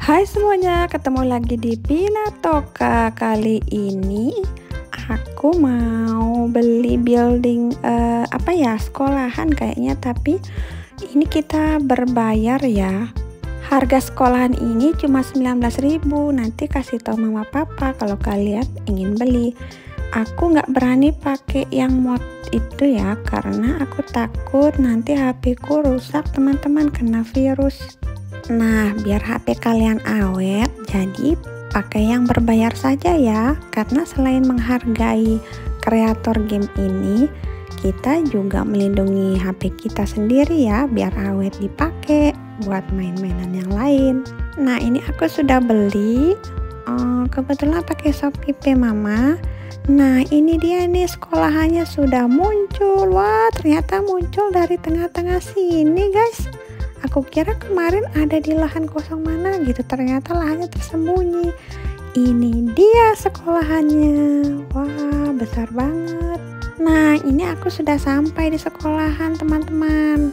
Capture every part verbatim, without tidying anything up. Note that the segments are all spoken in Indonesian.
Hai semuanya, ketemu lagi di Pinatoka. Kali ini aku mau beli building uh, apa ya, sekolahan kayaknya, tapi ini kita berbayar ya. Harga sekolahan ini cuma sembilan belas ribu. Nanti kasih tahu mama papa kalau kalian ingin beli. Aku nggak berani pakai yang mod itu ya, karena aku takut nanti H P ku rusak teman-teman, kena virus. Nah, biar H P kalian awet, jadi pakai yang berbayar saja ya. Karena selain menghargai kreator game ini, kita juga melindungi H P kita sendiri ya, biar awet dipakai buat main-mainan yang lain. Nah, ini aku sudah beli, uh, kebetulan pakai Shopee Pay Mama. Nah, ini dia nih, sekolahannya sudah muncul. Wah, ternyata muncul dari tengah-tengah sini guys. Aku kira kemarin ada di lahan kosong mana gitu, ternyata lahannya tersembunyi. Ini dia sekolahannya. Wah, besar banget. Nah, ini aku sudah sampai di sekolahan teman-teman.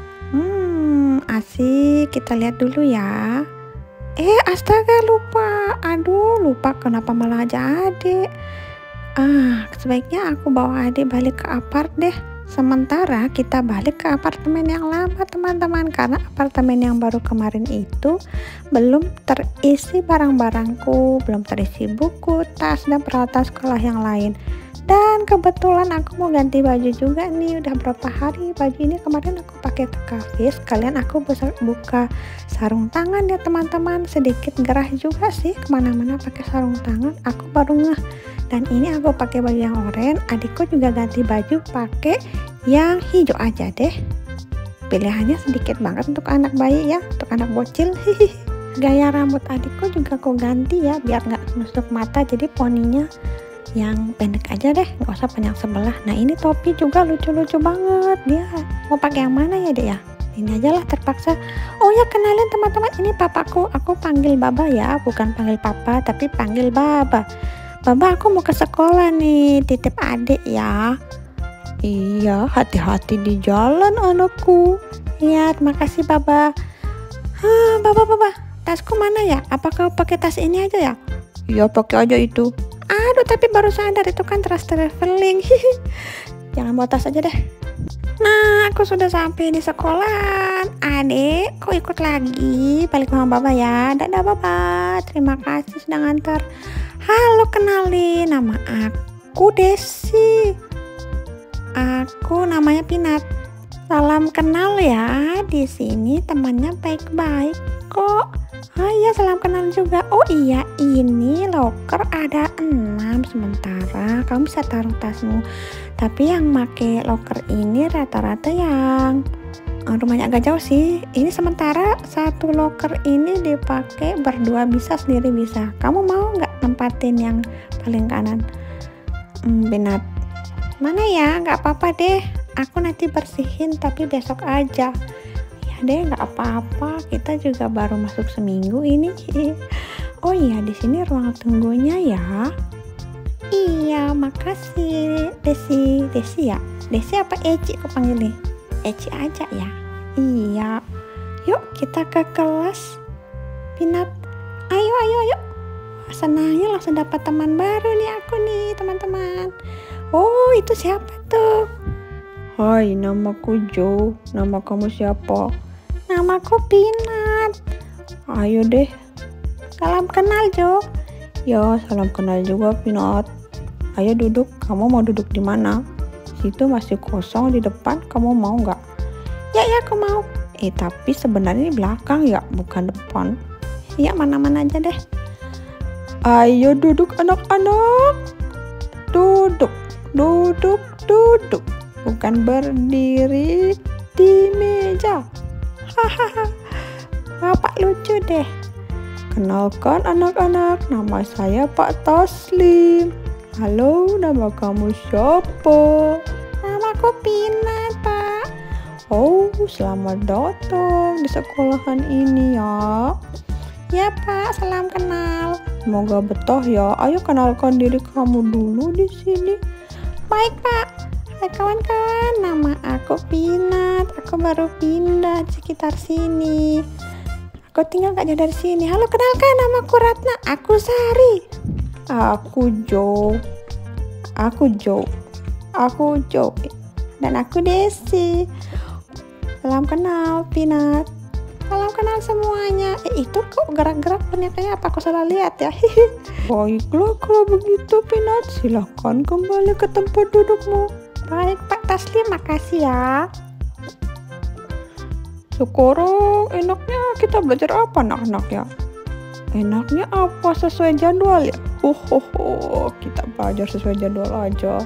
Hmm, asik. Kita lihat dulu ya. Eh, astaga, lupa. Aduh, lupa kenapa malah aja adik. Ah, sebaiknya aku bawa adik balik ke apart deh. Sementara kita balik ke apartemen yang lama teman-teman, karena apartemen yang baru kemarin itu belum terisi barang-barangku, belum terisi buku, tas, dan peralatan sekolah yang lain. Dan kebetulan aku mau ganti baju juga nih. Udah berapa hari baju ini kemarin aku pakai ke kafe. Sekalian aku bisa buka sarung tangan ya teman-teman. Sedikit gerah juga sih kemana-mana pakai sarung tangan. Aku baru ngeh. Dan ini aku pakai baju yang oranye. Adikku juga ganti baju pakai yang hijau aja deh. Pilihannya sedikit banget untuk anak bayi ya, untuk anak bocil. Gaya rambut adikku juga aku ganti ya, biar nggak nusuk mata. Jadi poninya yang pendek aja deh, nggak usah panjang sebelah. Nah, ini topi juga lucu-lucu banget. Dia mau pakai yang mana ya dek ya? Ini aja lah terpaksa. Oh ya, kenalin teman-teman, ini papaku. Aku panggil Baba ya, bukan panggil papa tapi panggil Baba. Baba, aku mau ke sekolah nih, titip adik ya. Iya, hati-hati di jalan anakku. Iya, terima kasih Baba. Hah, Baba, Baba, tasku mana ya? Apa kau pakai tas ini aja ya? Iya, pakai aja itu. Aduh, tapi baru sadar itu kan tas traveling. Jangan bawa tas aja deh. Nah, aku sudah sampai di sekolah. Adek, kau ikut lagi balik sama Baba ya. Dadah Baba, terima kasih sudah ngantar. Halo, kenalin, nama aku Desi. Aku namanya Pinat. Salam kenal ya. Di sini temannya baik-baik kok. Oh iya, salam kenal juga. Oh iya, ini loker ada enam, sementara kamu bisa taruh tasmu. Tapi yang make loker ini rata-rata yang rumahnya agak jauh sih. Ini sementara satu loker ini dipakai berdua, bisa sendiri bisa. Kamu mau nggak nempatin yang paling kanan? Hmm, Binat. Mana ya? Nggak apa-apa deh. Aku nanti bersihin tapi besok aja. Ya deh, nggak apa-apa. Kita juga baru masuk seminggu ini. Oh iya, di sini ruang tunggunya ya. Iya, makasih Desi. Desi ya? Desi apa Eci aku panggil nih? Eci aja ya. Iya. Yuk kita ke kelas. Pinat. Ayo ayo ayo. Senangnya langsung dapat teman baru nih aku nih teman-teman. Oh, itu siapa tuh? Hai, namaku Jo. Nama kamu siapa? Namaku Pinat. Ayo deh. Salam kenal Jo. Ya, salam kenal juga Pinat. Ayo duduk. Kamu mau duduk di mana? Situ masih kosong di depan. Kamu mau nggak? Ya ya, aku mau. Eh, tapi sebenarnya di belakang ya, bukan depan. Ya, mana-mana aja deh. Ayo duduk anak-anak. Duduk, duduk, duduk. Bukan berdiri di meja. Hahaha. Bapak lucu deh. Kenalkan anak-anak, nama saya Pak Taslim. Halo, nama kamu siapa? Namaku Pinat, Pak. Oh, selamat datang di sekolahan ini ya. Ya Pak, salam kenal. Semoga betah ya. Ayo kenalkan diri kamu dulu di sini. Baik Pak. Hai kawan-kawan, nama aku Pinat. Aku baru pindah di sekitar sini. Aku kau tinggal gak jauh dari sini. Halo, kenalkan, nama aku Ratna. Aku Sari. Aku Jo. Aku Jo. Aku Jo. Dan aku Desi. Salam kenal, Pinat. Salam kenal semuanya. Eh, itu kok gerak-gerak bonekanya, apa aku salah lihat ya? Baiklah kalau begitu, Pinat. Silahkan kembali ke tempat dudukmu. Baik, Pak Taslim, makasih ya. Sekarang enaknya kita belajar apa, anak-anak ya? Enaknya apa sesuai jadwal ya? Oh, oh, oh. Kita belajar sesuai jadwal aja.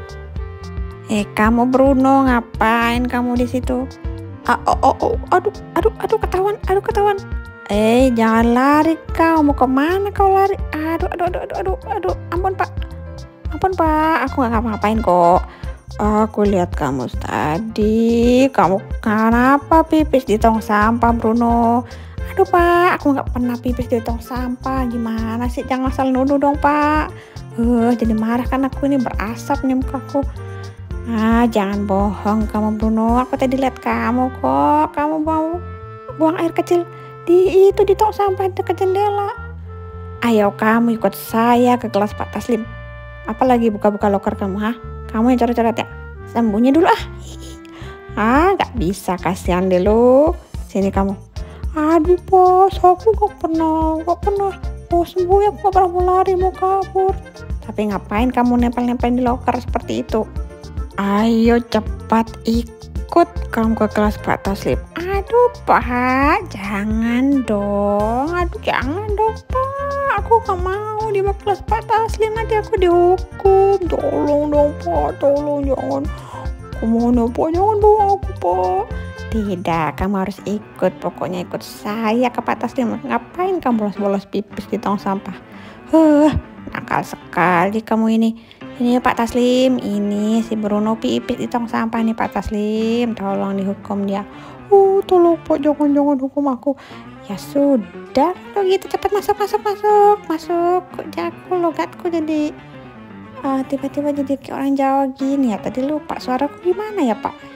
Eh, kamu Bruno, ngapain kamu di situ? Ah, oh, oh, oh, aduh, aduh, aduh, ketahuan, aduh, ketahuan. Eh, jangan lari kau, mau kemana kau lari? Aduh, aduh, aduh, aduh, aduh, aduh, ampun Pak, ampun Pak, aku nggak ngapa-ngapain kok. Aku lihat kamu tadi, kamu kenapa pipis di tong sampah, Bruno? Aduh Pak, aku nggak pernah pipis di tong sampah, gimana sih? Jangan asal nuduh dong Pak. Uh, jadi marah kan aku, ini berasap nih mukaku. Ah, jangan bohong kamu Bruno, aku tadi lihat kamu kok, kamu mau buang air kecil di itu di tong sampah dekat jendela. Ayo kamu ikut saya ke kelas Pak Taslim. Apalagi buka-buka loker kamu, ha? Kamu yang coret-coret ya? Sembunyi dulu ah. Ah, gak bisa, kasihan deh lu. Sini kamu. Aduh bos, aku gak pernah, gak pernah mau sembuh ya, aku gak pernah mau lari, mau kabur. Tapi ngapain kamu nempel-nempel di loker seperti itu? Ayo cepat ikut kamu ke kelas Pak Taslim. Aduh Pak, jangan dong. Aduh jangan dong Pak. Aku gak mau di kelas Pak Taslim, nanti aku dihukum. Tolong dong Pak, tolong jangan. Aku mohon ya Pak, jangan bawa aku Pak. Tidak, kamu harus ikut. Pokoknya ikut saya ke Pak Taslim. Ngapain kamu bolos-bolos pipis di tong sampah? Huh, nakal sekali kamu ini. Ini Pak Taslim, ini si Bruno pipis di tong sampah nih Pak Taslim, tolong dihukum dia. Oh tolong Pak, jangan-jangan hukum aku. Ya sudah, lo gitu cepat masuk masuk masuk masuk. Kok jago logatku jadi uh, tiba-tiba jadi kayak orang Jawa gini ya. Tadi lupa suaraku gimana ya Pak?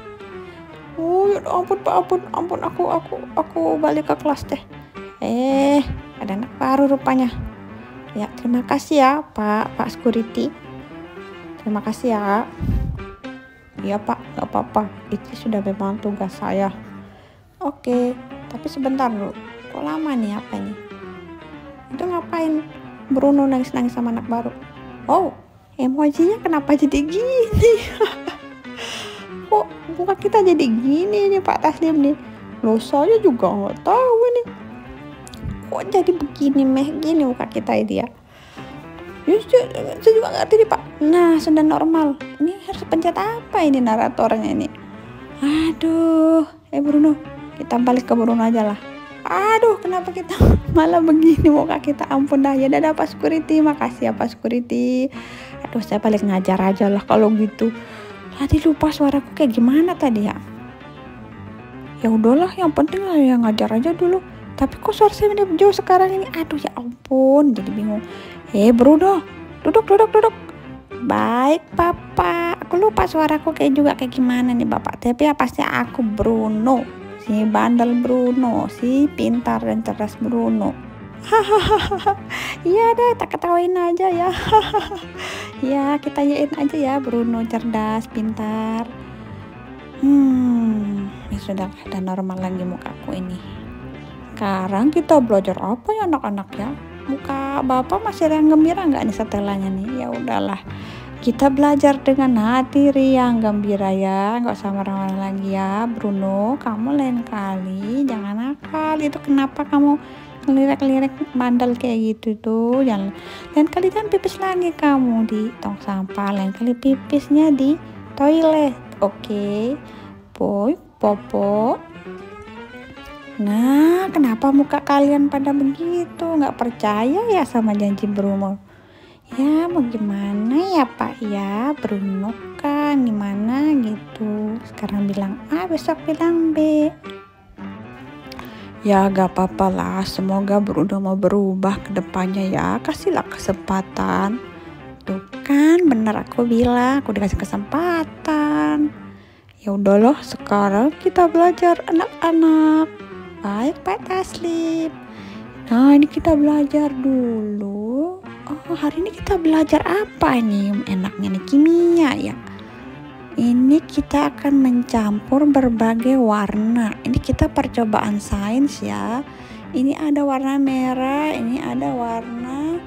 Oh ya ampun Pak, ampun ampun aku aku aku balik ke kelas deh. Eh ada anak baru rupanya. Ya terima kasih ya Pak Pak Security. Terima kasih ya. Iya Pak, gak apa-apa. Itu sudah memang tugas saya. Oke, tapi sebentar dulu. Kok lama nih apa nih? Itu ngapain Bruno nangis-nangis sama anak baru? Oh, emojinya kenapa jadi gini? Kok muka kita jadi gini nih Pak Taslim nih? Loh saya juga gak tahu nih. Kok jadi begini meh gini muka kita ini ya? Ya, saya juga ngerti nih Pak. Nah sudah normal. Ini harus pencet apa ini naratornya ini? Aduh, eh Bruno, kita balik ke Bruno aja lah. Aduh, kenapa kita malah begini muka kita? Ampun dah ya. Dadah Pak Security, makasih ya Pak Security. Aduh, saya balik ngajar aja lah kalau gitu. Tadi lupa suaraku kayak gimana tadi ya. Ya udahlah, yang penting lah yang ngajar aja dulu. Tapi kok suara saya jauh sekarang ini? Aduh ya ampun, jadi bingung. Eh Bruno, duduk duduk duduk. Baik Papa, aku lupa suaraku kayak juga kayak gimana nih Bapak. Tapi ya pasti aku Bruno, si bandel Bruno, si pintar dan cerdas Bruno. Hahaha, iya deh, tak ketawain aja ya. Ya kita yain aja ya, Bruno cerdas, pintar. Hmm, ya sudah ada normal lagi mukaku ini. Sekarang kita belajar apa ya anak-anak ya? Muka Bapak masih yang gembira nggak nih setelahnya nih? Ya udahlah, kita belajar dengan hati riang gembira ya, nggak usah marah-marah lagi ya Bruno. Kamu lain kali jangan nakal. Itu kenapa kamu ngelirik-lirik bandel kayak gitu tuh? Jangan, lain kali jangan pipis lagi kamu di tong sampah. Lain kali pipisnya di toilet, oke? Okay? Boy, popo. Nah, kenapa muka kalian pada begitu? Nggak percaya ya sama janji Bruno? Ya, mau gimana ya Pak ya? Bruno kan gimana gitu. Sekarang bilang A, besok bilang B. Ya, gak apa-apa lah. Semoga Bruno mau berubah ke depannya ya. Kasihlah kesempatan. Tuh kan, bener aku bilang. Aku dikasih kesempatan. Ya udahlah, sekarang kita belajar anak-anak. Baik Pak Taslim. Nah ini kita belajar dulu. Oh hari ini kita belajar apa nih enaknya nih? Kimia ya. Ini kita akan mencampur berbagai warna. Ini kita percobaan sains ya. Ini ada warna merah, ini ada warna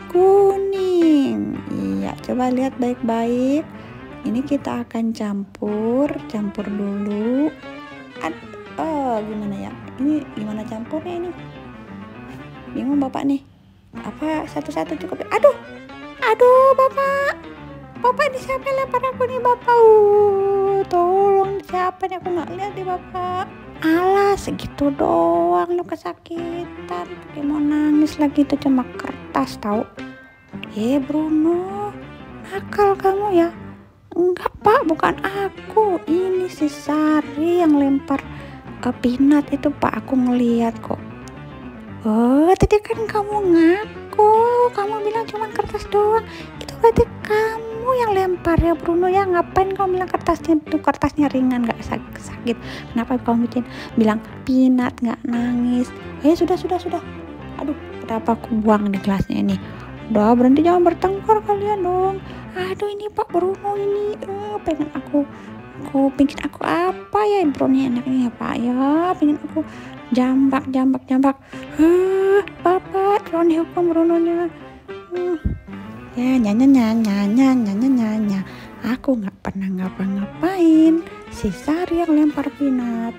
kuning. Iya, coba lihat baik-baik. Ini kita akan campur, campur dulu. Ad oh, gimana ya? Ini gimana campurnya ini? Bingung Bapak nih. Apa satu-satu cukup? Aduh. Aduh, Bapak. Bapak ini siapa yang lempar aku nih Bapak? Uh, tolong siapa nih, aku nggak lihat nih Bapak. Alah segitu doang lu kesakitan. Pakai mau nangis lagi, itu cuma kertas tahu. Eh Bruno, nakal kamu ya. Enggak Pak, bukan aku. Ini si Sari yang lempar ke Pinat itu Pak, aku ngeliat kok. Oh tadi kan kamu ngaku, kamu bilang cuma kertas doang. Itu berarti kamu yang lempar ya Bruno ya. Ngapain kamu bilang kertasnya itu kertasnya ringan nggak sakit? Kenapa kamu bikin bilang Pinat nggak nangis? Eh sudah sudah sudah. Aduh kenapa aku buang di gelasnya ini? Udah berhenti, jangan bertengkar kalian dong. Aduh ini Pak Bruno ini uh, pengen aku aku pengen aku apa ya Bruno enaknya ya Pak ya, pengen aku jambak jambak jambak. Huh, Bapak tolong dihukum Brunonya. Uh. Ya nyanya nyanya nyanya nyanya nyanya. Aku nggak pernah ngapa-ngapain. Si Sari yang lempar Pinat.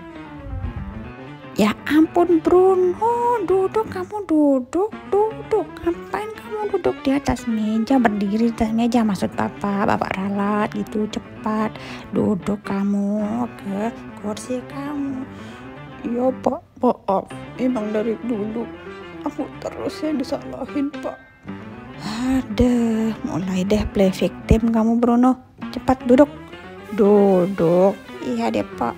Ya ampun Bruno, duduk kamu duduk duduk. Ngapain kamu duduk di atas meja, berdiri di atas meja maksud Bapak, Bapak ralat gitu cepat. Duduk kamu ke kursi kamu. Iya Pak, maaf. Emang dari dulu aku terus yang disalahin Pak. Ada, mulai deh play victim kamu Bruno. Cepat duduk. Duduk. Iya deh Pak.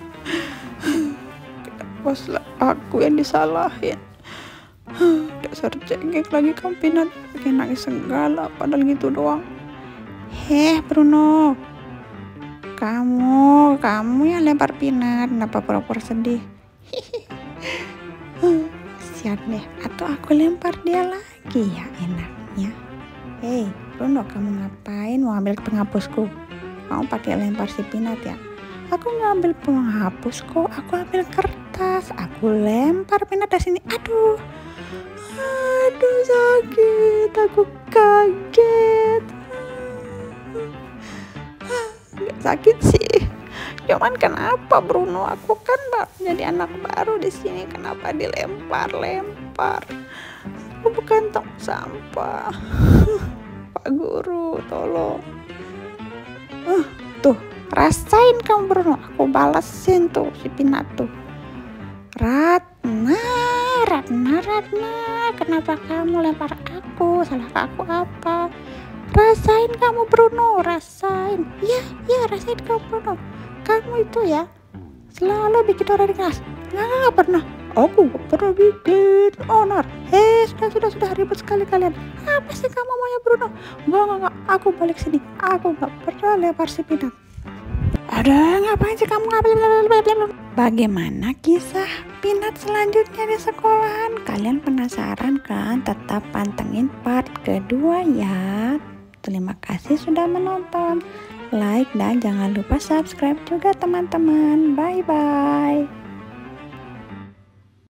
Kenapa aku yang disalahin? Dasar cengeng lagi kamu Pinat. Kayak nangis segala padahal gitu doang. Heh Bruno. Kamu, kamu yang lempar Pinat. Kenapa pura-pura sedih? Siap deh. Atau aku lempar dia lagi ya enaknya. Hei Bruno, kamu ngapain mau ambil penghapusku? Kamu pakai lempar si Pinat ya? Aku ngambil penghapus kok, aku ambil kertas, aku lempar Pinat dari sini. Aduh, aduh sakit, aku kaget. Gak sakit sih, cuman kenapa Bruno? Aku kan baru jadi anak baru di sini, kenapa dilempar-lempar? Aku bukan tong sampah. Pak Guru, tolong. Uh, tuh, rasain kamu Bruno. Aku balesin tuh si Pinat tuh. Ratna, Ratna, Ratna. Kenapa kamu lempar aku? Salah aku apa? Rasain kamu Bruno, rasain. Ya, ya rasain kamu Bruno. Kamu itu ya selalu bikin orang keras. Nggak, nggak pernah. Aku gak pernah bikin onar. Eh sudah sudah sudah ribut sekali kalian. Apa sih kamu maunya Bruno? Enggak enggak enggak. Aku balik sini. Aku gak pernah lempar si Pinat. Ada ngapain sih kamu ngapain? Bagaimana kisah Pinat selanjutnya di sekolahan? Kalian penasaran kan? Tetap pantengin part kedua ya. Terima kasih sudah menonton. Like dan jangan lupa subscribe juga teman-teman. Bye bye.